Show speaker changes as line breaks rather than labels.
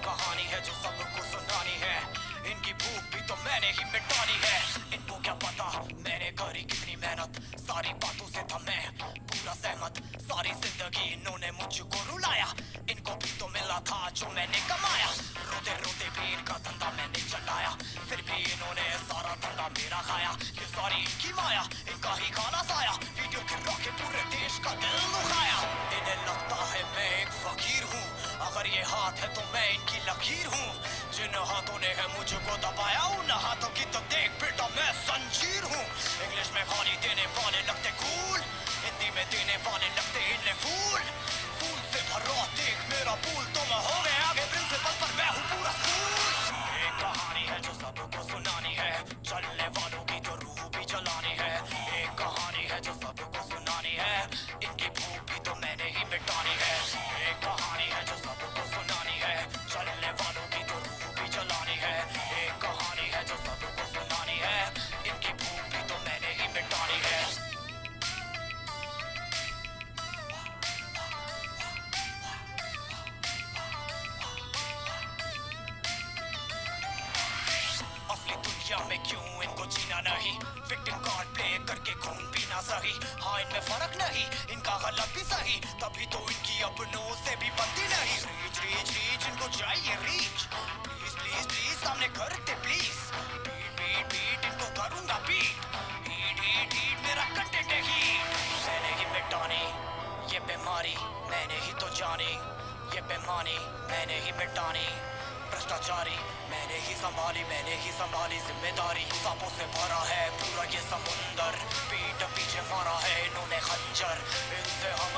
कहानी है जो सबको सुनानी है, इनकी भूख भी तो मैंने ही मिटानी है। इनको क्या पता मैंने करी कितनी मेहनत, सारी बातों से था मैं पूरा सहमत। सारी जिंदगी इन्होंने मुझको रुलाया, इनको भी तो मिला था जो मैंने कमाया। रोते रोते भी इनका धंधा मैंने चलाया, फिर भी इन्होंने सारा धंधा मेरा खाया। ये सारी इनकी माया, इनका ही खाना साया, वीडियो गिरा के पूरे देश का दिल दुखाया। इन्हें लगता है मैं एक फकीर हूँ, अगर ये हाथ है तो मैं इनकी लकीर हूँ। जिन हाथों ने है मुझको दबाया, उन हाथों की तो देख बेटा मैं संजीर हूँ। इंग्लिश में गाली देने वाले लगते कूल, हिंदी में देने वाले लगते इन्हें फूल। फूल से भरा देख मेरा पूल, तो मैं हो गया आगे प्रिंसिपल पर मैं हूँ पूरा स्कूल। एक कहानी है जो सबको सुनानी है, चलने वालों की तो रूह भी जलानी है। एक कहानी है जो सबको सुनानी है, इनकी भूख भी तो मैंने ही मिटानी है। एक कहानी है जो सबको सुनानी है, चलने वालों की तो रूह भी जलानी है। एक कहानी है जो सबको सुनानी है, इनकी भूख भी तो मैंने ही मिटानी है। असली दुनिया में क्यों इनको जीना नहीं, विक्टिम कार्ड प्ले करके खून पीना सही। हाँ इनमें फर्क नहीं, इनका गलत भी सही, तभी तो इनकी अपनों से भी बनती नहीं। रीच रीच रीच इनको चाहिए रीच, प्लीज प्लीज प्लीज सामने करते प्लीज। बीट बीट बीट इनको करूंगा बीट, हीट हीट हीट मेरा कंटेंट है हीट। मैंने ही मिटानी ये बीमारी, मैंने ही तो जानी ये बेमानी, मैंने ही मिटानी भ्रष्टाचारी। मैंने ही संभाली जिम्मेदारी। सांपों से भरा है पूरा ये समुंदर, पीठ पीछे मारा है इन्होंने खंजर, इनसे हम